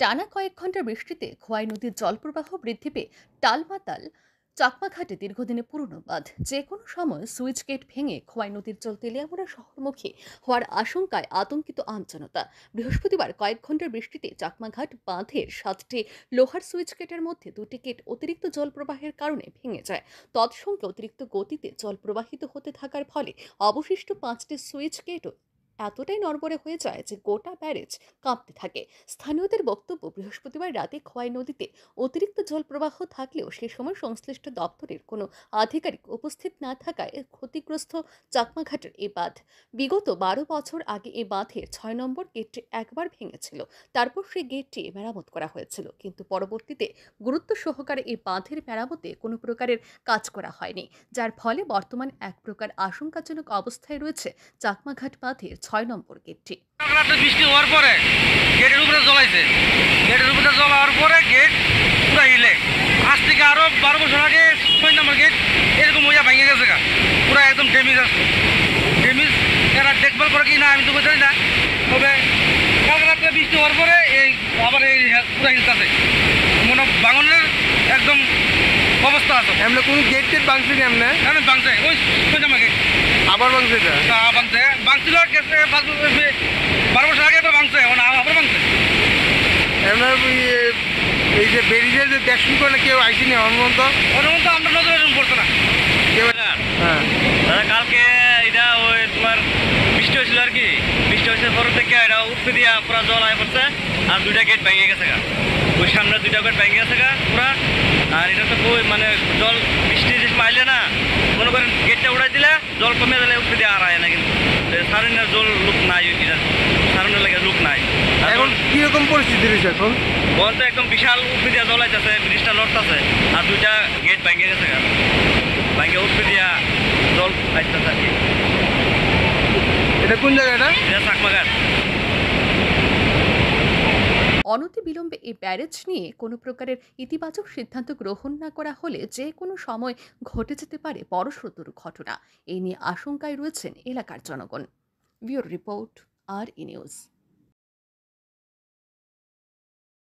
টানা কয়েক ঘন্টার বৃষ্টিতে খোয়াই নদীর জলপ্রবাহ বৃদ্ধি পেয়ে টালমাতাল চাকমাঘাটে দীর্ঘদিনে পুরনো বাঁধ যে কোনো সময় সুইচ গেট ভেঙে খোয়াই নদীর জল তেলিয়ামুড়া শহরমুখী হওয়ার আশঙ্কায় আতঙ্কিত আমজনতা। বৃহস্পতিবার কয়েক ঘন্টার বৃষ্টিতে চাকমাঘাট বাঁধের 7টি লোহার সুইচ গেটের মধ্যে 2টি গেট অতিরিক্ত জল প্রবাহের কারণে ভেঙে যায়। তৎসঙ্গে অতিরিক্ত গতিতে জল প্রবাহিত হতে থাকার ফলে অবশিষ্ট 5টি সুইচ গেটও এতটাই নড়বড়ে হয়ে যায় যে গোটা ব্যারেজ কাঁপতে থাকে। স্থানীয়দের বক্তব্য, বৃহস্পতিবার রাতে খোয়াই নদীতে অতিরিক্ত জল প্রবাহ থাকলেও সে সময় সংশ্লিষ্ট দপ্তরের কোনো আধিকারিক উপস্থিত না থাকায় ক্ষতিগ্রস্ত চাকমাঘাটের এ বাঁধ। বিগত 12 বছর আগে এ বাঁধের 6 নম্বর গেটটি একবার ভেঙেছিল, তারপর সেই গেটটি মেরামত করা হয়েছিল, কিন্তু পরবর্তীতে গুরুত্ব সহকারে এই বাঁধের মেরামতে কোনো প্রকারের কাজ করা হয়নি, যার ফলে বর্তমান এক প্রকার আশঙ্কাজনক অবস্থায় রয়েছে চাকমাঘাট বাঁধের 6 নম্বর গেটটি। বৃষ্টি হওয়ার পরে গেটের উপরে জ্বলাইছে, গেটের উপরে জল হওয়ার পরে গেট পুরো হিলে। আজ থেকে আরো 12 বছর আগে 6 নম্বর গেট এরকম হইয়া ভেঙে গেছে, পুরো একদম ড্যামেজ আছে। ড্যামেজ এরা দেখভাল করে কি না আমি তো বুঝি না, তবে কালকে রাত্রে বৃষ্টি হওয়ার পরে এই আবার এই পুরো হিলতেছে, মনে ভাঙনের একদম অবস্থা আছে। এমনি কোন গেট টেট ভাঙছে কি এমনি? এমনি ভাঙছে, ওই 6 নম্বর গেট আবার ভাঙছে এটা? ভাঙছে, ভাঙছিল 12 বছর আগে তো ভাঙছে, আবার ভাঙছে। এমনি এই যে ব্যারিজের যে দেখুন করে কেউ আইসিনি অনুমন্ত আমরা নজরে পড়ছে না কেউ। হ্যাঁ দাদা, কালকে এটা ওই তোমার বৃষ্টি হয়েছিল আর কি, বৃষ্টি হয়েছে পর থেকে এটা উঠতে দিয়া পুরা জল আয় পড়ছে, আর 2টা গেট ভেঙে গেছে গা, ওই সামনে 2টা গেট ভেঙে গেছে গা পুরা। আর এটা তো মানে জল বৃষ্টি যে পাইলে না, মনে করেন গেটটা উড়াই দিলে জল কমে গেলে উঠতে দিয়ে আর আয় না, কিন্তু সারেন্ডার জল লোক নাই, সারেন্ডার লাগে লোক নাই। এখন কিরকম পরিস্থিতি রয়েছে এখন? বলতে একদম বিশাল উঠতে দিয়া জল আইতেছে, ব্রিজটা লড়তেছে, আর 2টা গেট ভেঙে গেছে গা, ভেঙে উঠতে দিয়া জল আইতেছে আর কি। এটা কোন জায়গা? এটা চাকমাঘাট। অনতিবিলম্বে এই ব্যারেজ নিয়ে কোনো প্রকারের ইতিবাচক সিদ্ধান্ত গ্রহণ না করা হলে যে কোনো সময় ঘটে যেতে পারে বড়সড় দুর্ঘটনা। এই নিয়ে আশঙ্কায় রয়েছেন এলাকার জনগণ। Bureau report, R E news.